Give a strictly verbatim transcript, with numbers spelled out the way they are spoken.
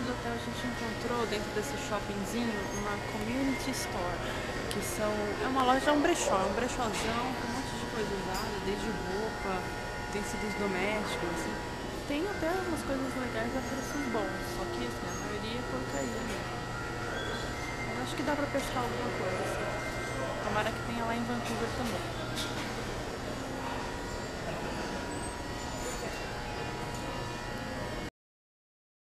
do hotel a gente encontrou dentro desse shoppingzinho uma community store, que são, é uma loja, é um brechó, é um brechózão com um monte de coisa usada, desde roupa, tecidos domésticos, assim. Tem até umas coisas legais a preços bons, só que assim, a maioria é porcaria mesmo. Mas acho que dá pra pescar alguma coisa, assim. Tomara que tenha lá em Vancouver também.